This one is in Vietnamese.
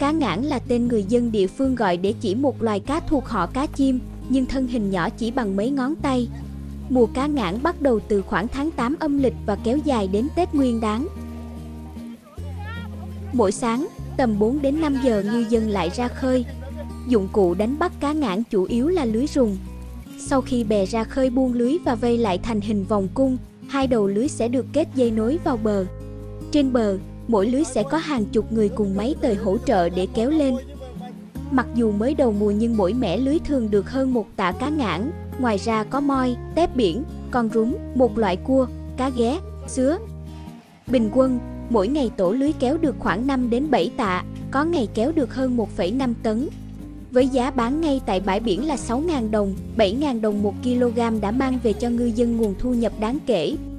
Cá ngãng là tên người dân địa phương gọi để chỉ một loài cá thuộc họ cá chim, nhưng thân hình nhỏ chỉ bằng mấy ngón tay. Mùa cá ngãng bắt đầu từ khoảng tháng 8 âm lịch và kéo dài đến Tết Nguyên Đán. Mỗi sáng, tầm 4 đến 5 giờ ngư dân lại ra khơi. Dụng cụ đánh bắt cá ngãng chủ yếu là lưới rùng. Sau khi bè ra khơi buông lưới và vây lại thành hình vòng cung, hai đầu lưới sẽ được kết dây nối vào bờ. Trên bờ, mỗi lưới sẽ có hàng chục người cùng máy tời hỗ trợ để kéo lên. Mặc dù mới đầu mùa nhưng mỗi mẻ lưới thường được hơn 1 tạ cá ngãng. Ngoài ra có moi, tép biển, con rúng, một loại cua, cá ghé, sứa. Bình quân, mỗi ngày tổ lưới kéo được khoảng 5 đến 7 tạ, có ngày kéo được hơn 1,5 tấn. Với giá bán ngay tại bãi biển là 6.000 đồng, 7.000 đồng 1 kg đã mang về cho ngư dân nguồn thu nhập đáng kể.